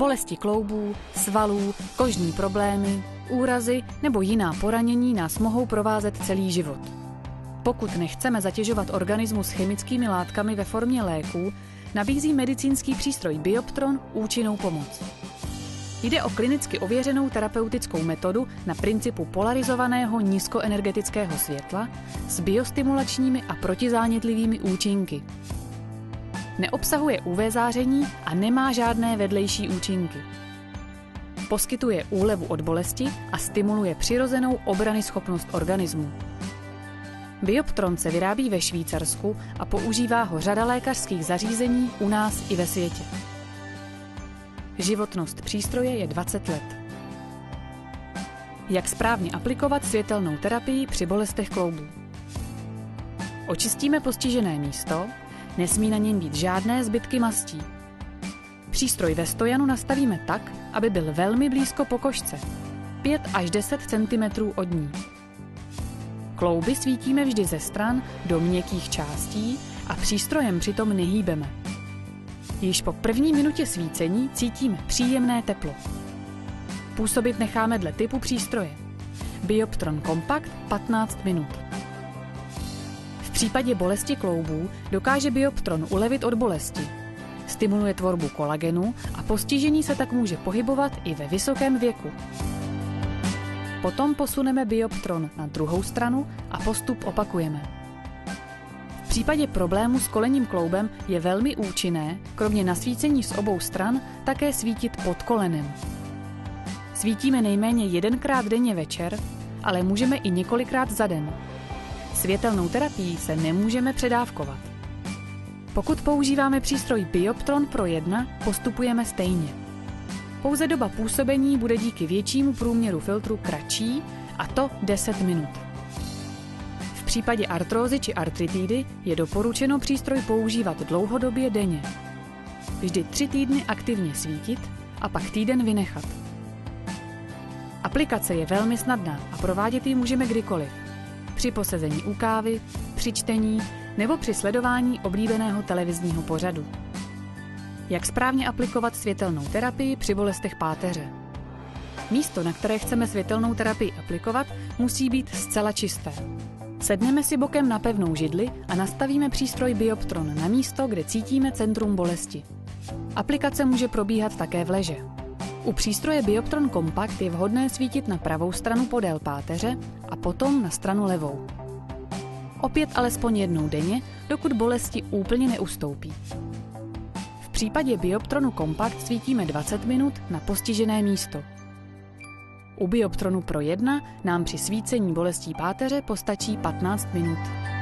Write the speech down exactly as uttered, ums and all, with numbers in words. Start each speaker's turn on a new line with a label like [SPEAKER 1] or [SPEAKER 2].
[SPEAKER 1] Bolesti kloubů, svalů, kožní problémy, úrazy nebo jiná poranění nás mohou provázet celý život. Pokud nechceme zatěžovat organismus chemickými látkami ve formě léků, nabízí medicínský přístroj Bioptron účinnou pomoc. Jde o klinicky ověřenou terapeutickou metodu na principu polarizovaného nízkoenergetického světla s biostimulačními a protizánětlivými účinky. Neobsahuje U V záření a nemá žádné vedlejší účinky. Poskytuje úlevu od bolesti a stimuluje přirozenou obranyschopnost organismu. Bioptron se vyrábí ve Švýcarsku a používá ho řada lékařských zařízení u nás i ve světě. Životnost přístroje je dvacet let. Jak správně aplikovat světelnou terapii při bolestech kloubů? Očistíme postižené místo, nesmí na něm být žádné zbytky mastí. Přístroj ve stojanu nastavíme tak, aby byl velmi blízko pokožce, pět až deset centimetrů od ní. Klouby svítíme vždy ze stran do měkkých částí a přístrojem přitom nehýbeme. Již po první minutě svícení cítíme příjemné teplo. Působit necháme dle typu přístroje. Bioptron Compact patnáct minut. V případě bolesti kloubů dokáže Bioptron ulevit od bolesti. Stimuluje tvorbu kolagenu a postižení se tak může pohybovat i ve vysokém věku. Potom posuneme Bioptron na druhou stranu a postup opakujeme. V případě problému s kolenním kloubem je velmi účinné, kromě nasvícení z obou stran, také svítit pod kolenem. Svítíme nejméně jedenkrát denně večer, ale můžeme i několikrát za den. Světelnou terapii se nemůžeme předávkovat. Pokud používáme přístroj Bioptron Pro jedna, postupujeme stejně. Pouze doba působení bude díky většímu průměru filtru kratší, a to deset minut. V případě artrózy či artritidy je doporučeno přístroj používat dlouhodobě denně. Vždy tři týdny aktivně svítit a pak týden vynechat. Aplikace je velmi snadná a provádět ji můžeme kdykoliv. Při posezení u kávy, při čtení nebo při sledování oblíbeného televizního pořadu. Jak správně aplikovat světelnou terapii při bolestech páteře? Místo, na které chceme světelnou terapii aplikovat, musí být zcela čisté. Sedneme si bokem na pevnou židli a nastavíme přístroj Bioptron na místo, kde cítíme centrum bolesti. Aplikace může probíhat také v leže. U přístroje Bioptron Compact je vhodné svítit na pravou stranu podél páteře a potom na stranu levou. Opět alespoň jednou denně, dokud bolesti úplně neustoupí. V případě Bioptronu Compact svítíme dvacet minut na postižené místo. U Bioptronu Pro jedna nám při svícení bolestí páteře postačí patnáct minut.